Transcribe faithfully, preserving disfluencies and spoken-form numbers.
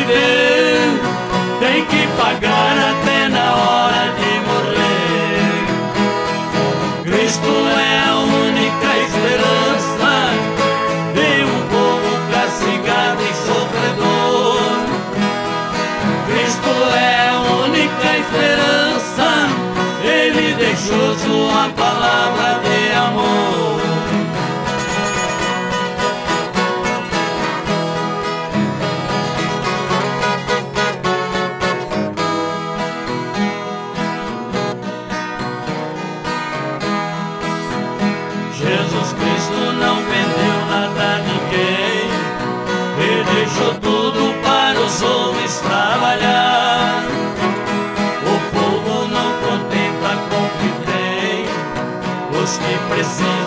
viver, tem que pagar até na hora de morrer. Cristo é a única esperança de um povo castigado e sofredor. Cristo é a única esperança, Ele deixou sua palavra de amor. Jesus Cristo não vendeu nada a ninguém, Ele deixou tudo para os homens trabalhar. O povo não contenta com o que tem, os que precisam